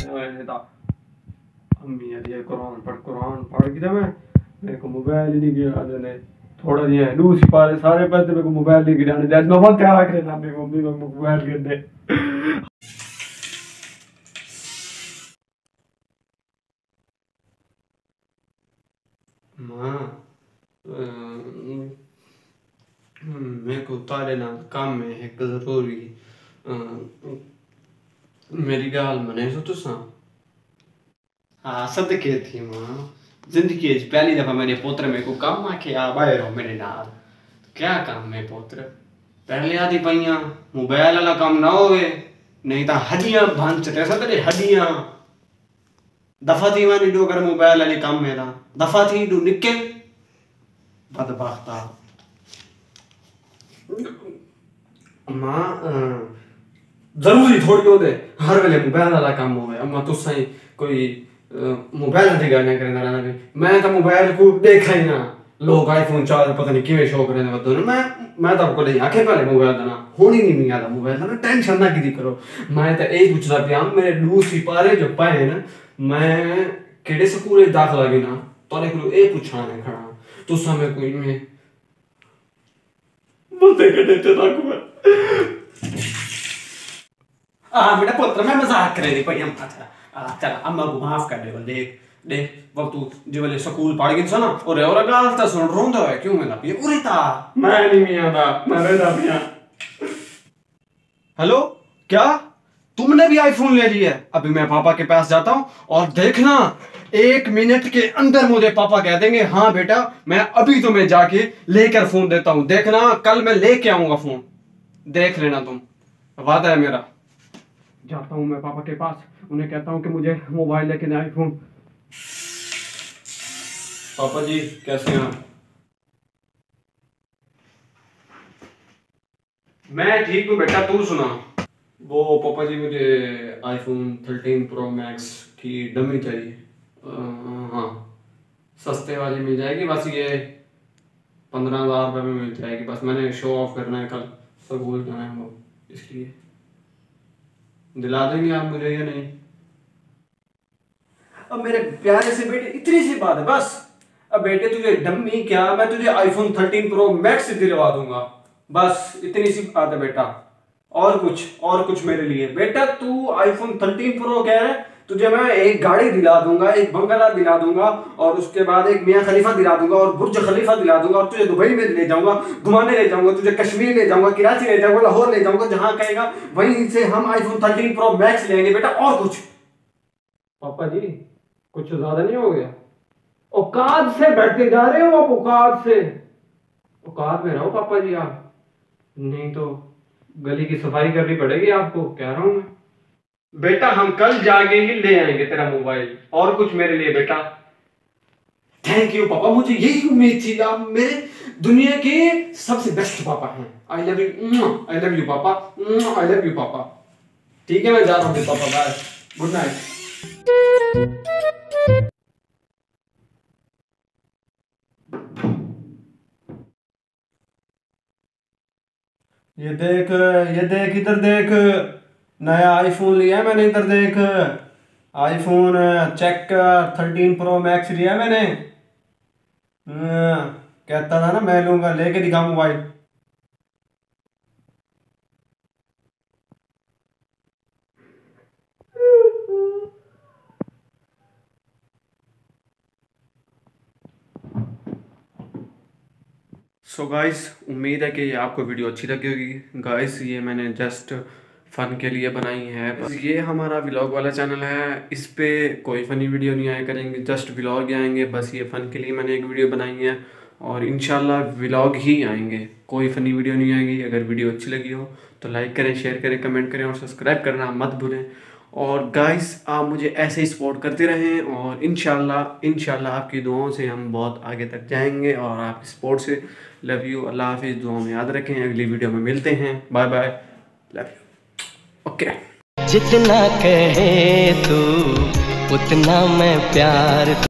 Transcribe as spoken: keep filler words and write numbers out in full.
अम्मी ये कुरान पढ़ कुरान पढ़ के मैं मेरे को मोबाइल ही नहीं गिरा देने थोड़ा दिया लू सिपारे सारे पैसे मेरे को मोबाइल नहीं गिराने दे मैं बहुत क्या करे ना मेरी मम्मी को मोबाइल गिर दे। मां मेरे को तारे ना काम में एक जरूरी मेरी गाल मने सो तुसा हाँ सदके थी मां जिंदगी पहली दफा मेरे पोत्र मेरे को काम आके आ बाहर हो मेरे नाल क्या काम में पोत्र पहले आदि पाइया मोबाइल वाला काम ना होवे नहीं तो हड्डियां भांच ऐसा तेरे हड्डियां दफा थी मानी डो कर मोबाइल वाले काम में था दफा थी डू निके बदबख्ता मां जरूरी थोड़ी हो दे हर वेले मोबाइल वाला काम होवे अम्मा तुसा ही कोई मोबाइल ते गाना करना रहना मैं तो मोबाइल को देखा ही ना लोग आईफोन चार पता नहीं किवें शौक रहने वदो मैं मैं तो आपको नहीं आखे पहले मोबाइल देना होनी नहीं मिया दा मोबाइल ना टेंशन ना की करो मैं तो ए पूछना पिया मेरे दो सिपारे जो पाए ना मैं केड़े स्कूल दाखला गी ना तोरे को ए पूछना है खड़ा तू समय कोई में बोलते कटे ते रखो आ मेरा पुत्र मैं मजाक कर रही भाई हम अच्छा चल अम्मा को माफ कर दे बोल देख देख वक्त तू जो वाले स्कूल पढ़ गई ना और और गाल ता सुन रोंदा है क्यों मैं ना पिए उरे ता मैं नहीं मियां दा मैं दा पिया। हेलो क्या तुमने भी आईफोन ले लिया है? अभी मैं पापा के पास जाता हूँ और देखना एक मिनट के अंदर मुझे पापा कह देंगे हाँ बेटा मैं अभी तुम्हें जाके लेकर फोन देता हूँ देखना कल मैं लेके आऊंगा फोन देख लेना तुम वादा है मेरा। जाता हूँ मैं पापा के पास उन्हें कहता हूँ कि मुझे मोबाइल लेके दे आईफोन। पापा जी कैसे हैं? मैं ठीक हूँ बेटा तू सुना। वो पापा जी मुझे आईफोन थर्टीन प्रो मैक्स की डमी चाहिए। हाँ सस्ते वाली मिल जाएगी बस ये पंद्रह हजार रुपये में मिल जाएगी बस मैंने शो ऑफ करना है कल स्कूल जाना है वो इसलिए दिला देंगे आप मुझे या नहीं? अब मेरे प्यारे से बेटे इतनी सी बात है बस। अब बेटे तुझे डम्मी क्या मैं तुझे आईफोन थर्टीन प्रो मैक्स दिलवा दूंगा बस इतनी सी बात है बेटा और कुछ और कुछ मेरे लिए बेटा तू आईफोन थर्टीन प्रो कह रहा है तुझे मैं एक गाड़ी दिला दूंगा एक बंगला दिला दूंगा और उसके बाद एक मियां खलीफा दिला दूंगा और बुर्ज खलीफा दिला दूंगा और तुझे दुबई में ले जाऊंगा घुमाने ले जाऊंगा तुझे कश्मीर ले जाऊंगा कराची ले जाऊंगा लाहौर ले जाऊंगा जहां कहेगा वहीं से हम आईफोन थर्टीन प्रो मैक्स लेंगे बेटा और कुछ। पापा जी कुछ ज्यादा नहीं हो गया? औकात से बैठते जा रहे हो आप औकात से औकात में रहो पापा जी आप नहीं तो गली की सफाई करनी पड़ेगी आपको कह रहा हूं मैं। बेटा हम कल जाके ही ले आएंगे तेरा मोबाइल और कुछ मेरे लिए बेटा। थैंक यू पापा मुझे यही उम्मीद थी आप मेरे दुनिया के सबसे बेस्ट पापा हैं। I love you I love you papa I love you पापा। ठीक है मैं जा रहा हूँ पापा बाय गुड नाइट। ये देख ये देख इधर देख नया आईफोन लिया है मैंने इधर देख iPhone check thirteen pro max लिया मैंने। कहता था ना मैं लूंगा लेके दिखा मोबाइल। सो गाइस उम्मीद है कि आपको वीडियो अच्छी लगी होगी। गाइस ये मैंने जस्ट फ़न के लिए बनाई है बस ये हमारा व्लॉग वाला चैनल है इस पे कोई फ़नी वीडियो नहीं आया करेंगे जस्ट व्लॉग ही आएंगे बस ये फ़न के लिए मैंने एक वीडियो बनाई है और इंशाल्लाह व्लॉग ही आएंगे कोई फ़नी वीडियो नहीं आएगी। अगर वीडियो अच्छी लगी हो तो लाइक करें शेयर करें कमेंट करें और सब्सक्राइब करना मत भूलें। और गाइस आप मुझे ऐसे ही सपोर्ट करते रहें और इंशाल्लाह इंशाल्लाह आपकी दुआओं से हम बहुत आगे तक जाएंगे और आपकी सपोर्ट से लव यू अल्लाह हाफिज़ दुआओं में याद रखें। अगली वीडियो में मिलते हैं bye bye love you okay. जितना कहे तू उतना मैं प्यार